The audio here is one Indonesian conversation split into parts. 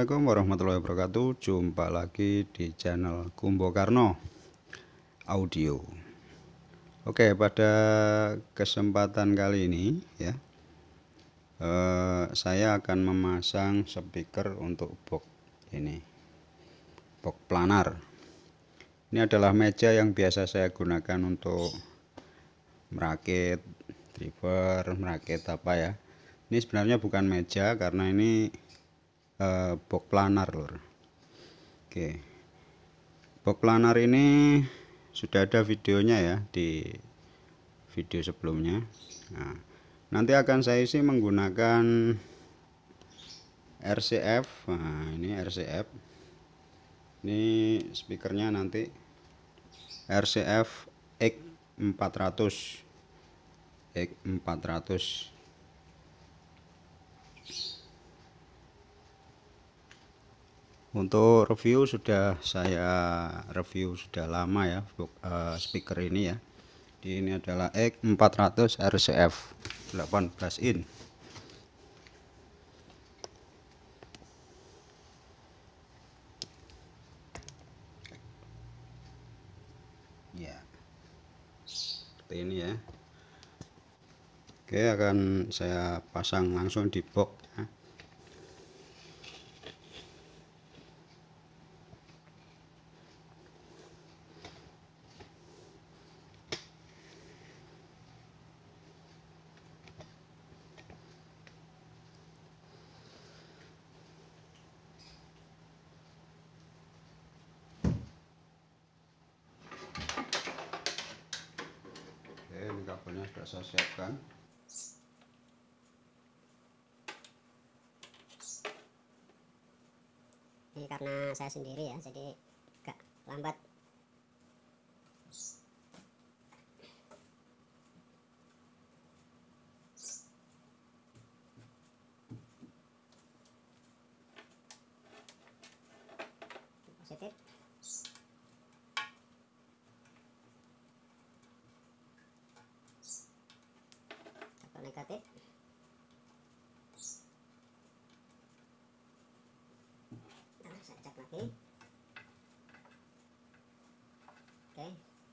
Assalamualaikum warahmatullahi wabarakatuh. Jumpa lagi di channel Kumbo Karno Audio. Oke, pada kesempatan kali ini ya, saya akan memasang speaker untuk box ini, box planar. Ini adalah meja yang biasa saya gunakan untuk merakit driver, merakit apa ya. Ini sebenarnya bukan meja karena ini box planar lur. Oke, box planar ini sudah ada videonya ya di video sebelumnya. Nah, nanti akan saya isi menggunakan RCF. Nah, ini RCF, ini speakernya nanti RCF X400 X400. Untuk review sudah saya review sudah lama ya, speaker ini ya. Ini adalah X400 RCF 18 in. Ya, seperti ini ya. Oke, akan saya pasang langsung di box ya. Ini kabelnya sudah saya siapkan. Ini karena saya sendiri ya, jadi agak lambat. Positif. Kabel negatif. Nah, saya cek lagi. Oke.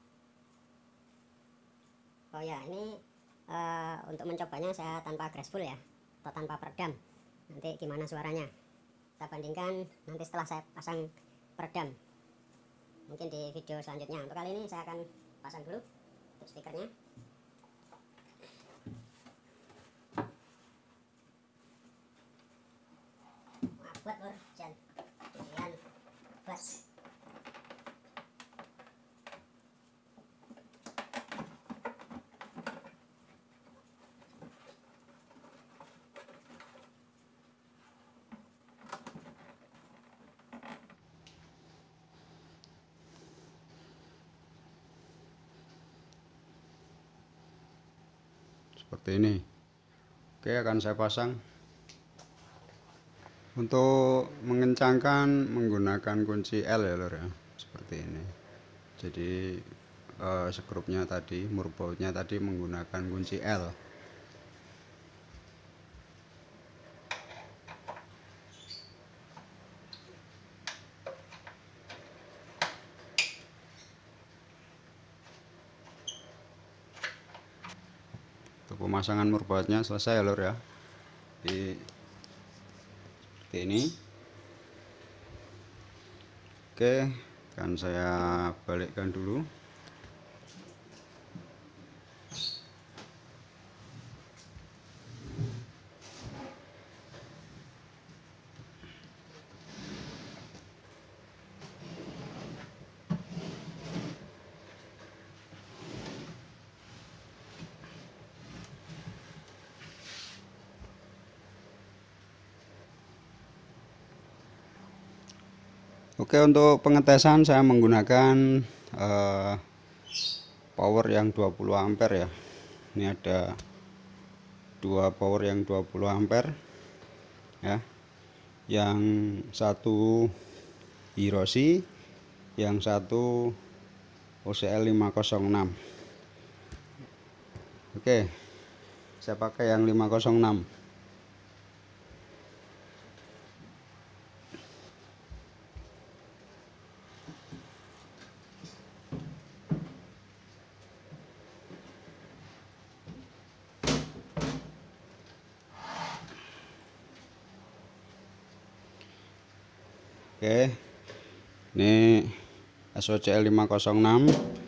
Oh ya, ini untuk mencobanya saya tanpa graceful ya, atau tanpa peredam. Nanti gimana suaranya? Kita bandingkan nanti setelah saya pasang peredam. Mungkin di video selanjutnya. Untuk kali ini saya akan pasang dulu untuk speakernya. Buat lur, jangan buat. Seperti ini. Oke, akan saya pasang. Untuk mengencangkan menggunakan kunci L ya lor ya, seperti ini. Jadi skrupnya tadi, murbautnya tadi menggunakan kunci L. Untuk pemasangan murbautnya selesai ya lor ya. Seperti ini. Oke, akan saya balikkan dulu. Oke, untuk pengetesan saya menggunakan power yang 20 ampere ya. Ini ada dua power yang 20 ampere ya. Yang satu Hiroshi, yang satu OCL 506. Oke, saya pakai yang 506. Oke, ini SOCL 506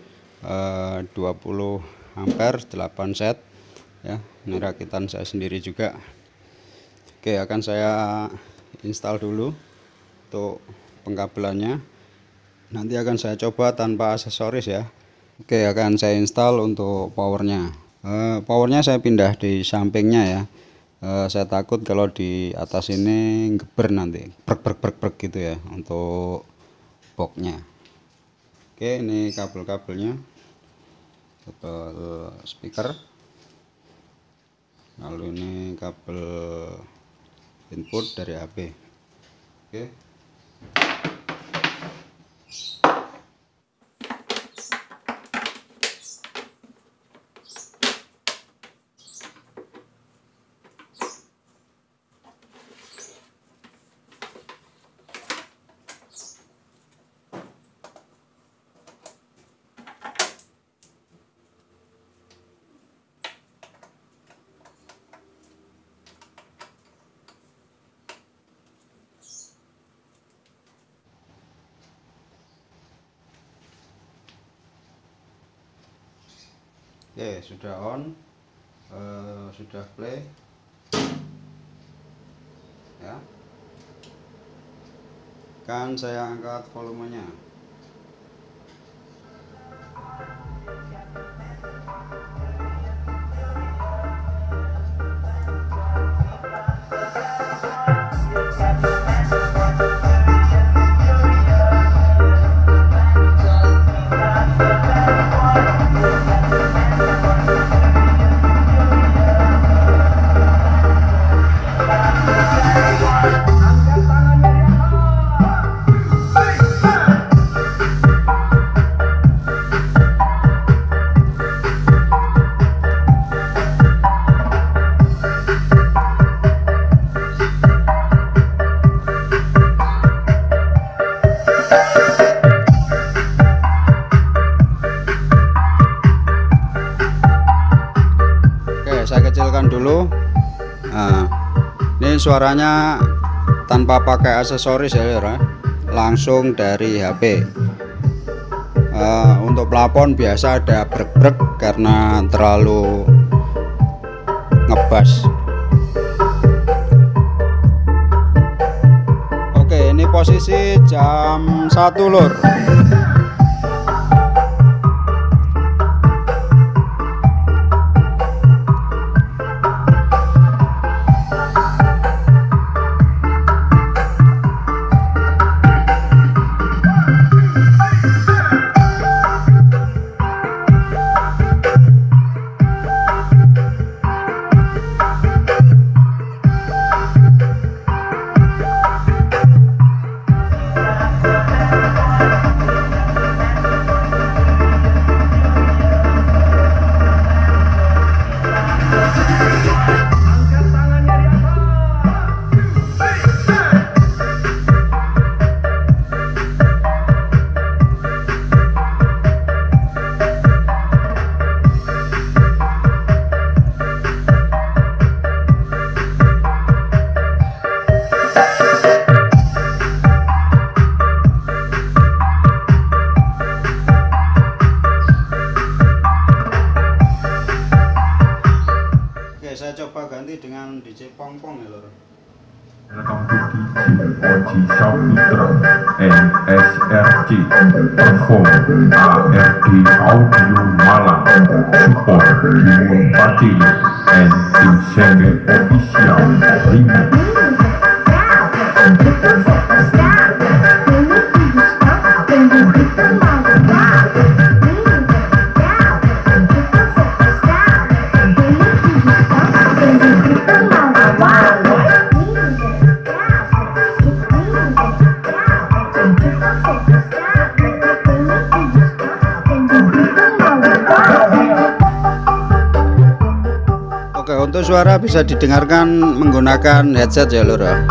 20 ampere 8 set ya. Ini rakitan saya sendiri juga. Oke, akan saya install dulu untuk pengkabelannya. Nanti akan saya coba tanpa aksesoris ya. Oke, akan saya install untuk powernya. Powernya saya pindah di sampingnya ya. Saya takut kalau di atas ini geber nanti brek gitu ya untuk boxnya. Oke, ini kabel-kabelnya, kabel speaker, lalu ini kabel input dari HP. Oke, oke, sudah on, sudah play ya. Kan saya angkat volumenya. Saya kecilkan dulu. Nah, ini suaranya tanpa pakai aksesoris ya, langsung dari HP. Untuk plafon biasa ada brek-brek karena terlalu ngebas. Oke, ini posisi jam 1 lur. Saya coba ganti dengan DJ Pongpong ya lor. Welcome to DJ Oji Saputra and SRC perform ARD Audio Malang support Kimun Patili and Tim Senge Official Remix. Oke, untuk suara bisa didengarkan menggunakan headset ya lur ya.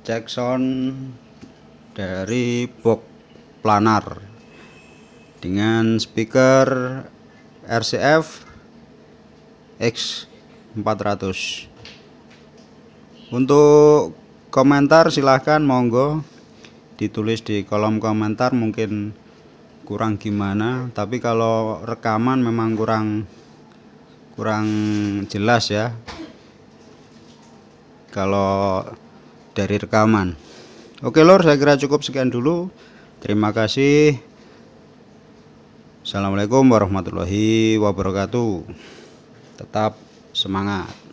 cek sound dari box planar dengan speaker RCF X400. Untuk komentar silahkan monggo ditulis di kolom komentar, mungkin kurang gimana, tapi kalau rekaman memang kurang jelas ya kalau dari rekaman. Oke lor, saya kira cukup sekian dulu. Terima kasih. Assalamualaikum warahmatullahi wabarakatuh. Tetap semangat.